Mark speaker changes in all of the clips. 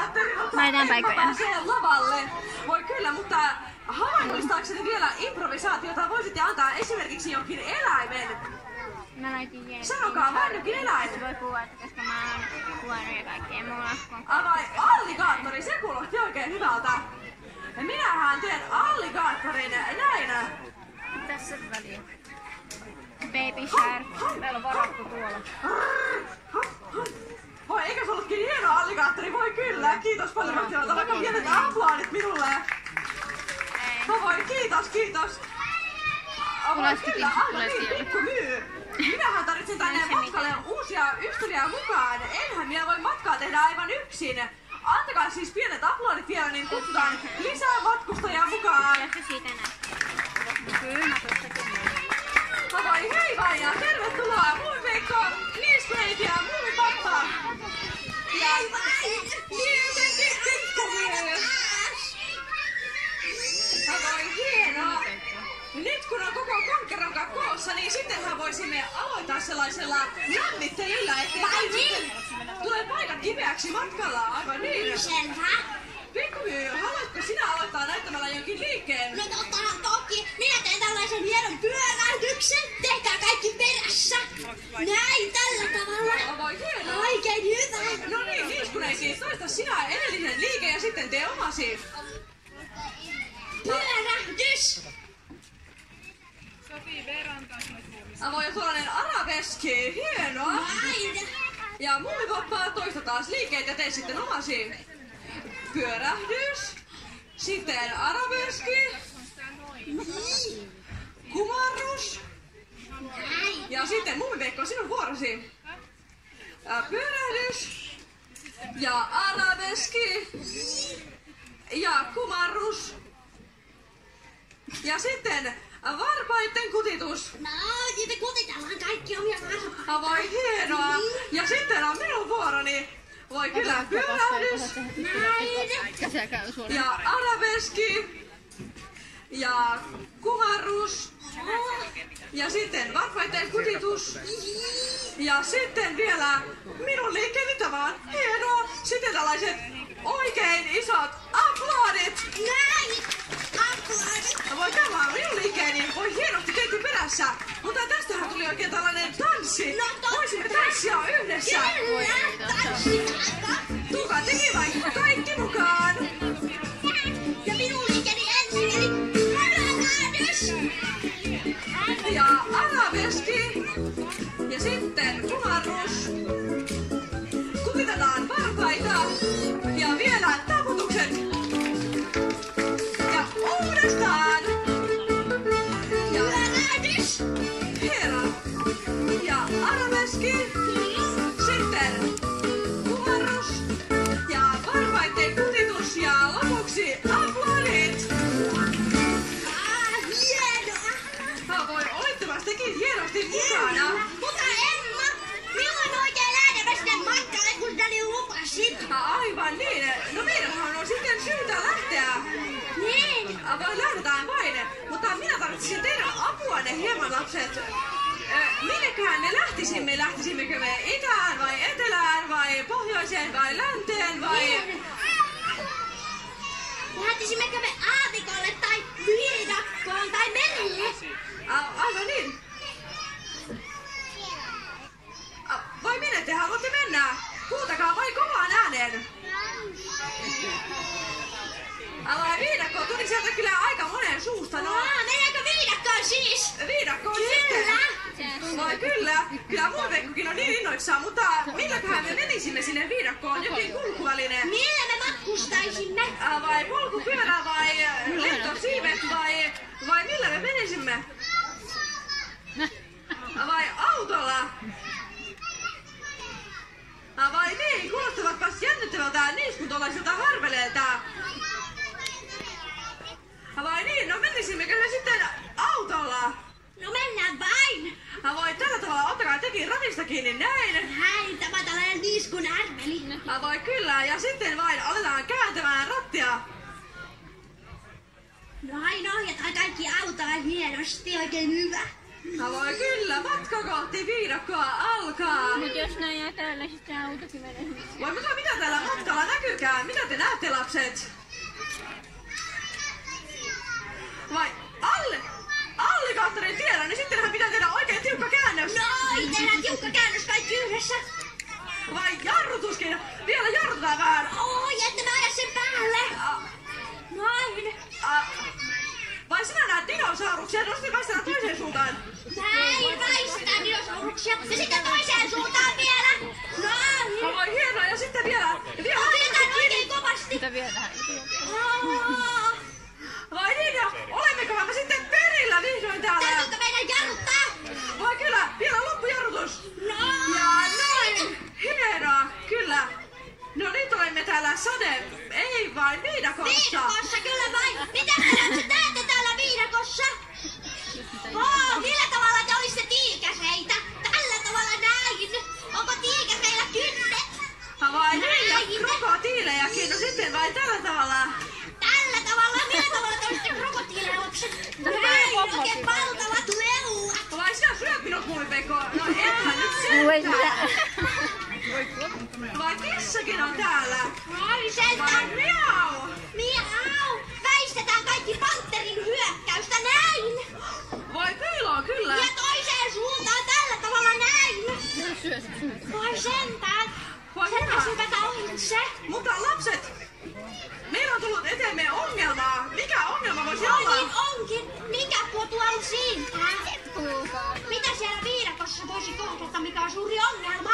Speaker 1: Mä pääsee lavalle. Voi kyllä, mutta havainnollistaakseni vielä improvisaatiota voisitte antaa esimerkiksi jonkin eläimen.
Speaker 2: Mä laitin jees.
Speaker 1: Sanokaa vain jokin eläin.
Speaker 2: Se voi kuvata, koska mä oon huono ja kaikkea mulla.
Speaker 1: Vai alligaattori, se kuulosti oikein hyvältä. Ja minähän teen alligaattorin näin.
Speaker 2: Tässä väliin. Baby shark. Meillä on varattu tuolla.
Speaker 1: Voi, eikä se ollutkin hieno alligaattori? Voi kyllä. Kiitos paljon Mattilalta. Vaikka pienet aplodit minulle. Voi, kiitos, kiitos. Voi kyllä, aivan niin, pikku myy. Minähän tarvitsen tänne matkalle uusia ystäviä mukaan. Enhän minä voi matkaa tehdä aivan yksin. Antakaa siis pienet aplodit vielä, niin kutsutaan lisää matkustajia mukaan.
Speaker 2: Kyllä mä tuossa.
Speaker 1: Voi hei vain ja tervetuloa Muumiveikko, Niiskuneiti ja Muumipappa. Hei vain! Tietenkin pikkumyy. Voi hienoa. Nyt kun on koko konkeronka koossa, niin sittenhän voisimme aloittaa sellaisella lämmittelyllä, ettei tule paikat kipeäksi matkalla. Aivan niin. Pikkumyy, haluatko sinä aloittaa näyttämällä jonkin liikkeen?
Speaker 3: No toki. Minä teen tällaisen hienon pyörähdyksen. Tehkää kaikki perässä. Näin, tällä tavalla.
Speaker 1: Voi hienoa.
Speaker 3: Oikein hyvä.
Speaker 1: No niin, Niiskuneiti, toista sinä edellinen liike ja sitten tee omasi.
Speaker 3: Pyörähdys.
Speaker 1: Voi tuollainen arabeski, hienoa.
Speaker 3: Näin.
Speaker 1: Ja Muumipappa, toista taas liikkeet ja tee sitten omasi. Pyörähdys. Sitten arabeski. Kumarrus. Ja sitten Muumiveikko, sinun vuorosi. Pyörähdys. Ja arabeski. Ja kumarrus. Ja sitten varpaiden kutitus.
Speaker 3: No, niitä kutitellaan kaikki omia varpaita.
Speaker 1: Voi hienoa. Ja sitten on minun vuoroni. Voi kyllä, pyörähdys.
Speaker 3: Näin.
Speaker 1: Ja arabeski. Ja kumarrus. Ja sitten varpaiden kutitus. Ja sitten vielä minun liikkeeni tämä on hienoa. Sitten tällaiset oikein isot aplodit.
Speaker 3: Näin. Aplodit.
Speaker 1: Voi tämä on minun liikkeeni. Voi hienosti teitte perässä. Mutta tästähän tuli oikein tällainen tanssi. Voisimme tanssia yhdessä.
Speaker 3: Kyllä. Tanssitaan.
Speaker 1: Tulkaa tekin vaikka kaikki mukaan.
Speaker 3: Ja minun liikkeeni ensin, eli pyörähdys.
Speaker 1: Ja arabeski. Ja sitten kumarrus. Kuvitetaan varpaita. Ja vielä taputukset. Ja uudestaan. Ja
Speaker 3: Pyörähdys.
Speaker 1: hieno. Ja arabeski. Sitten kumarrus. Ja varpaiden kutitus. Ja lopuksi aplodit.
Speaker 3: Hienoa.
Speaker 1: Voi, olitte vasta tekin hienosti mukana.
Speaker 3: Mutta Emma, milloin oikein lähdemme sinne matkalle, kun sitä niin lupasit?
Speaker 1: Aivan niin. No meidänhän on sitten syytä lähteä.
Speaker 3: Niin.
Speaker 1: Voi lähdetään vain. Mutta minä tarvitsisin teidän apuanne hieman, lapset. Minneköhän me lähtisimme? Lähtisimmekö me itään vai etelään vai pohjoiseen vai länteen vai...
Speaker 3: Lähtisimmekö me aavikolle tai viidakkoon tai merelle?
Speaker 1: Aivan niin. Vai minne te haluatte mennä? Huutakaa vai kovaan ääneen. Vai viidakko tuli sieltä kyllä aika monen suusta. No.
Speaker 3: Mennäänkö viidakkoon siis?
Speaker 1: Viidakkoon sitten. Vai kyllä. Kyllä Muumiveikkokin on niin innoissaan, mutta milläköhän me menisimme sinne viidakkoon? Jokin kulkuväline?
Speaker 3: Millä me matkustaisimme?
Speaker 1: Vai polkupyörä vai lentosiivet vai millä me menisimme? Vai autolla? Vai niin, kuulostavatpas jännittävältä niiskuntolaisilta harveleilta. Vai niin, no menisimmekö me sitten autolla?
Speaker 3: No mennään vain.
Speaker 1: Voi tällä tavalla, ottakaa tekin ratista kiinni, näin.
Speaker 3: Näin, tämä tällainen niiskun arveli.
Speaker 1: Voi kyllä, ja sitten vain aletaan kääntämään rattia.
Speaker 3: Vain ohjataan kaikki autoa hienosti, oikein hyvä.
Speaker 1: Voi kyllä, matka kohti viidakkoa alkaa.
Speaker 2: Mut jos näin jää täällä, sit se autokin menee.
Speaker 1: Voi mitä täällä matkalla näkyy? näkyykää? Mitä te näette, lapset? Vai alligaattorin tiedä, niin sittenhän pitää tehdä oikein tiukka käännös.
Speaker 3: Noin, tehdään tiukka käännös kaikki yhdessä.
Speaker 1: Vai jarrutuskin? Vielä jarrutetaan vähän.
Speaker 3: Oi, että mä ajan sen päälle. Noin.
Speaker 1: Vai sinä näet dinosauruksia? No sitten väistetään toiseen suuntaan.
Speaker 3: Näin, väistetään dinosauruksia. Ja sitten toiseen suuntaan vielä. Noin.
Speaker 1: Vai hienoa, ja sitten vielä.
Speaker 3: Pidetään oikein kovasti.
Speaker 2: Mitä vielä?
Speaker 1: Vai niin, ja olemmekohan me sitten perillä vihdoin täällä?
Speaker 3: Täytyykö meidän jarruttaa?
Speaker 1: Vai kyllä, vielä loppujarrutus.
Speaker 3: Noin.
Speaker 1: Ja noin, hienoa, kyllä. No nyt olemme täällä ei vain viidakossa.
Speaker 3: Viidakossa, kyllä vain. Mitä te teette täällä viidakossa? Millä tavalla te olisitte tiikereitä? Tällä tavalla näin. Onko tiikereillä kynnet?
Speaker 1: Vai niin, ja krokotiilejakin, no sitten vai tällä tavalla?
Speaker 3: Tällä tavalla? Millä tavalla te olisitte krokotiileja, lapset? Näin, oikein valtavat leuat.
Speaker 1: Vai sinä syöt minut, Muumipekko? No ethän nyt sentään. Vai kissakin on täällä?
Speaker 3: Ai sentään.
Speaker 1: Vai miau?
Speaker 3: Miau. Väistetään kaikki panterin hyökkäystä näin.
Speaker 1: Vai piiloon, kyllä.
Speaker 3: Ja toiseen suuntaan tällä tavalla näin. Vai sentään.
Speaker 1: Vai
Speaker 3: Sen
Speaker 1: hyvä.
Speaker 3: hypätä ohitse.
Speaker 1: Mutta lapset, meillä on tullut eteemme ongelmaa. Mikä ongelma voisi
Speaker 3: Ai
Speaker 1: olla?
Speaker 3: niin onkin. Mikä tuo tuolla siintää? Mitä siellä viidakossa voisi kohdata, mikä on suuri ongelma?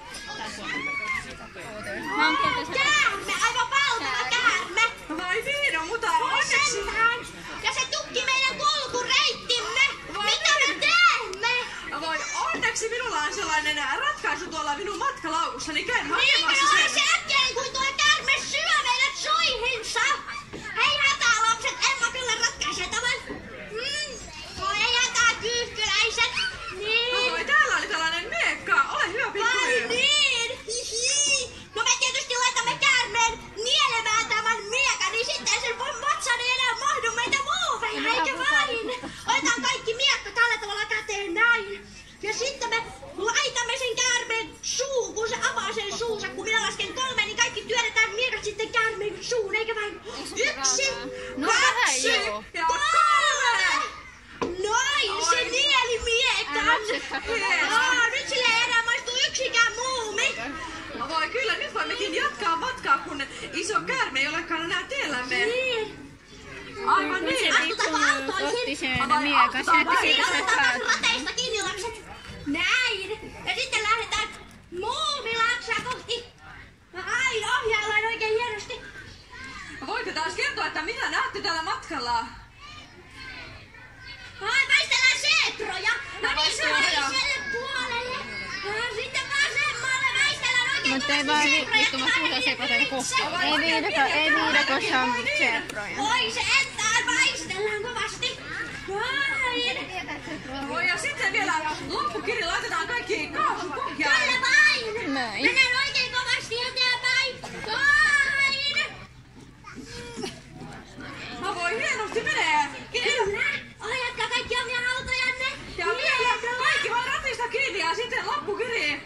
Speaker 3: Käärme, aivan valtava käärme.
Speaker 1: Vai viino, mutta
Speaker 3: Vai
Speaker 1: onneksi...
Speaker 3: sentään. Ja se tukki meidän kulkureittimme.
Speaker 1: Vai
Speaker 3: Mitä me
Speaker 1: niin?
Speaker 3: teemme?
Speaker 1: Vai onneksi minulla on sellainen ratkaisu tuolla minun matkalaukussani. Käyn
Speaker 3: Niinkö
Speaker 1: hakemassa
Speaker 3: oli
Speaker 1: sen.
Speaker 3: se äkkiä, kun tuo käärme syö meidät suihinsa? Hei hätää lapset, Emma kyllä ratkaisee tämän. Voi ei hätää kyyhkyläiset. Niin.
Speaker 1: Vai täällä oli tällainen miekka. Ole hyvä,
Speaker 3: Vai
Speaker 1: pikkuinen.
Speaker 3: niin? Hihi. No me tietysti laitamme käärmeen nielemään tämän miekan, niin sitten sen vatsaan ei enää mahdu meitä muuveja, eikä vain? Otetaan kaikki miekka tällä tavalla käteen näin. Ja sitten me laitamme sen käärmeen suuhun, kun se avaa sen suunsa. Kun minä lasken 3, niin kaikki työnnetään miekat sitten käärmeen suuhun, eikä vain? 1,
Speaker 2: No vähän
Speaker 3: 2
Speaker 2: joo.
Speaker 1: Ja
Speaker 3: 3. Noin, se nieli miekan. Nyt sille ei enää maistu yksikään muumi.
Speaker 1: Voi kyllä, nyt voimmekin jatkaa matkaa, kun iso käärme ei olekaan enää tiellämme.
Speaker 3: Niin.
Speaker 1: Aivan niin.
Speaker 3: Astutaanko autoihin?
Speaker 2: Otti sen miekan, se jätti siitä sen
Speaker 3: Otetaan
Speaker 2: päälle.
Speaker 3: rateista kiinni, lapset. Näin. Ja sitten lähdetään muumilaaksoa kohti. Ai, ohjaillaan oikein hienosti.
Speaker 1: Voitte taas kertoa, että mitä näette tällä matkalla?
Speaker 3: Ai, väistellään seetroja. No niin,
Speaker 1: Seetroja.
Speaker 3: toiselle puolelle. Sitten vasemmalle väistellään oikein
Speaker 2: Mutta ei
Speaker 3: kovasti
Speaker 2: vaan
Speaker 3: seetroja.
Speaker 2: vittumas muuta sekoitella kohta. Ei
Speaker 3: Ylitse.
Speaker 2: viidakossa on seetroja.
Speaker 3: Oi, se entään väistellään kovasti. Noin.
Speaker 1: Voi ja sitten vielä loppukiri laitetaan kaikki kaasupohjaan.
Speaker 3: Kyllä vain.
Speaker 2: Näin.
Speaker 3: Mennään oikein kovasti eteenpäin. Vain.
Speaker 1: Voi hienosti menee.
Speaker 3: Kyllä. Ohjatkaa kaikki omia autojanne.
Speaker 1: Ja vielä kaikki vaan ratista kiinni ja sitten loppukiri.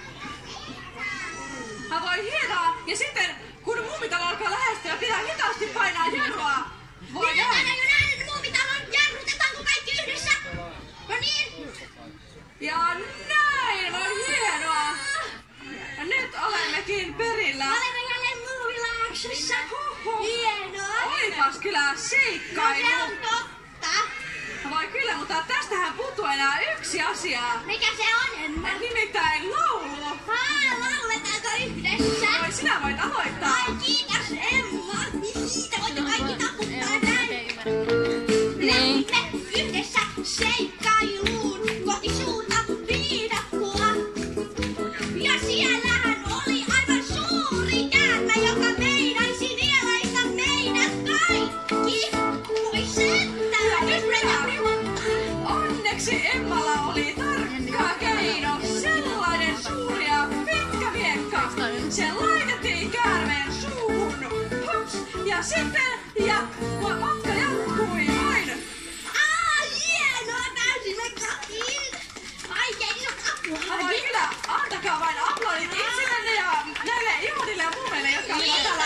Speaker 1: Voi hienoa. Ja sitten kun muumitalo alkaa lähestyä, pitää hitaasti painaa jarrua. Voi
Speaker 3: Minä
Speaker 1: näin.
Speaker 3: olen jo nähnyt muumitalon. Jarrutetaanko kaikki yhdessä? No niin.
Speaker 1: Ja näin, voi hienoa. Ja nyt olemmekin perillä.
Speaker 3: Olemme jälleen muumilaaksossa.
Speaker 1: Huhhuh.
Speaker 3: Hienoa.
Speaker 1: Olipas kyllä
Speaker 3: No
Speaker 1: seikkailu.
Speaker 3: se on totta.
Speaker 1: Voi kyllä, mutta tästähän puuttuu enää yksi asia.
Speaker 3: Mikä se on, Emma?
Speaker 1: Nimittäin laulu.
Speaker 3: Lauletaanko yhdessä?
Speaker 1: Voi sinä voit aloittaa.
Speaker 3: Ai kiitos, Emma. Te voitte kaikki taputtaa näin.
Speaker 2: Niin.
Speaker 3: Lähdemme yhdessä seikkailuun kohti suurta viidakkoa. Ja siellähän oli aivan suuri käärme, joka meinaisi nielaista meidät kaikki. Voi sentään, nyt meitä pilottaa.
Speaker 1: Onneksi Emmalla oli tarkka keino. Sellainen suuri ja pitkä miekka. Se laitettiin käärmeen suuhun. Hups. Ja sitten matka jatkui vain.
Speaker 3: Hienoa, pääsimme kotiin. Oikein isot aplodit.
Speaker 1: Voi kyllä, antakaa vain aplodit itsellenne ja näille ihanille muumeille, jotka ovat täällä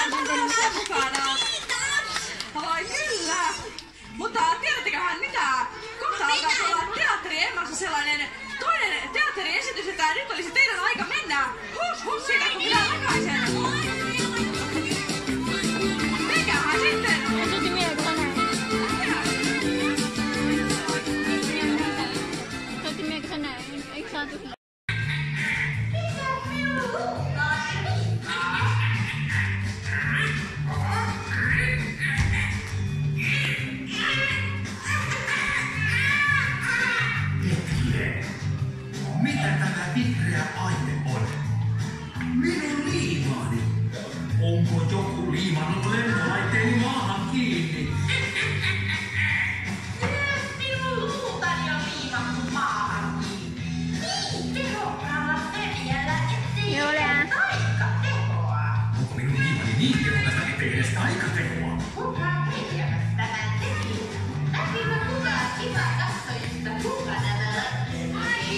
Speaker 4: Onko joku liimannut lentolaitteeni maahan kiinni?
Speaker 3: Myös minun luutani on liimattu maahan kiinni. Niin tehokkaalla seriällä, ettei ole taikatehoa.
Speaker 4: Onko minun liimani niin tehokasta, ettei edes taikatehoa?
Speaker 3: Kuka tekemässä tämän teki? Näkikö kukaan kisaa katsojista kuka nämä laitteet?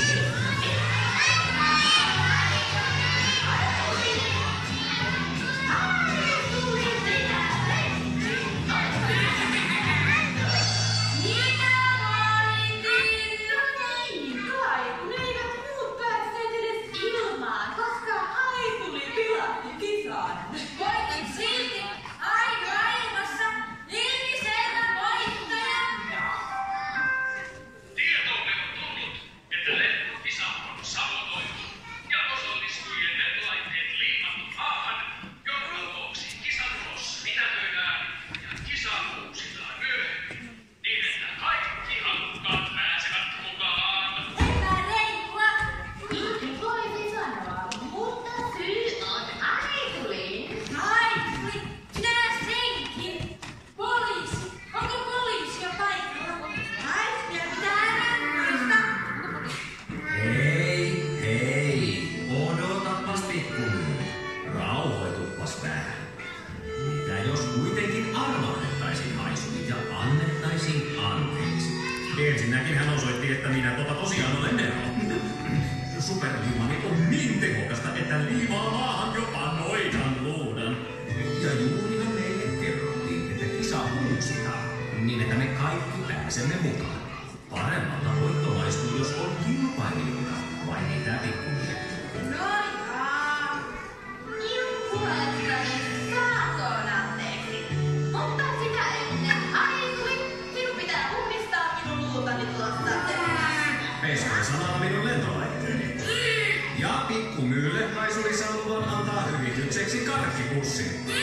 Speaker 4: Ensinnäkin hän osoitti, että minä tosiaan olen Nero. Superliimani on niin tehokasta, että liimaa maahan jopa noidan luudan. Ja juurihan meille kerrottiin, että kisa uusitaan, niin että me kaikki pääsemme mukaan. Paremmalta voitto maistuu, jos on kilpailijoita, vai mitä pikkuja?
Speaker 3: Noikaa! Minun puolestani saatoon anteeksi. Mutta sitä ennen haisui. Sinun pitää ummistaa minun luutani tuosta.
Speaker 4: Peskoin sanalla minun lentolaitteeni. Ja pikkumyylle haisuri saa luvan antaa hyvitykseksi karkkipussin.